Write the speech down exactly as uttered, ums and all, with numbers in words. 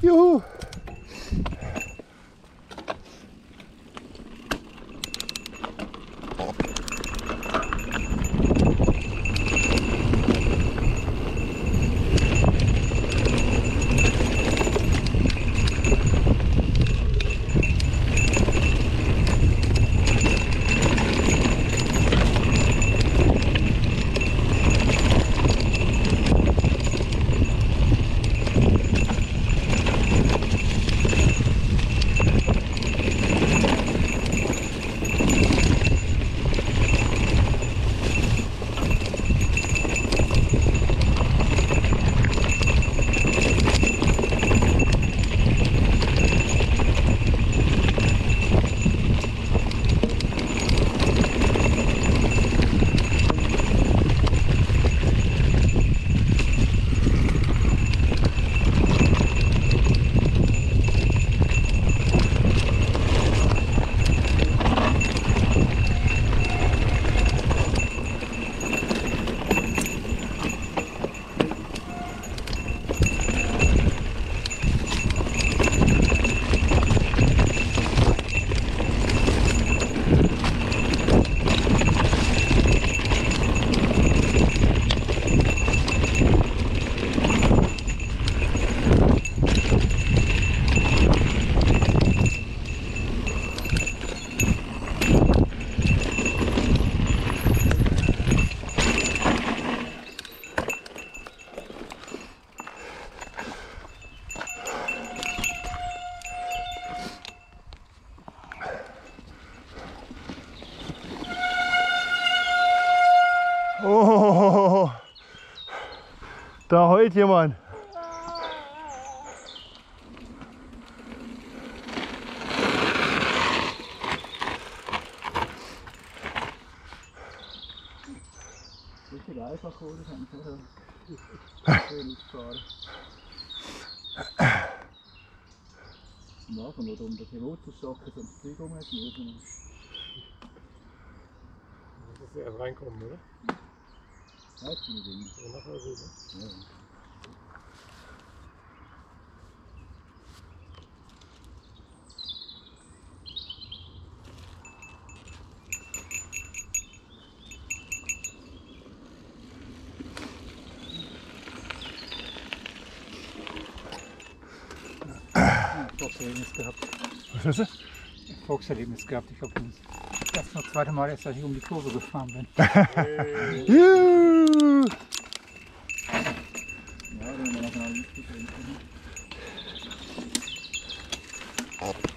Juhu! Oh, da heult jemand. Richtig einfach, oder? Das haben wir vorher schön ausgefahren. Am Anfang, wo du um den Wurzelstock so ein Zeug rumgeschmiert hast. Das ist erst reinkommen, oder? Ja, das bin ich drin. Ja, nachher so, ne? Ja. Fox-Erlebnis gehabt. Was ist das? Fox-Erlebnis gehabt. Ich habe das noch das zweite Mal erst, als ich um die Kurve gefahren bin. Juhu! Ja, dann haben wir noch einen Licht.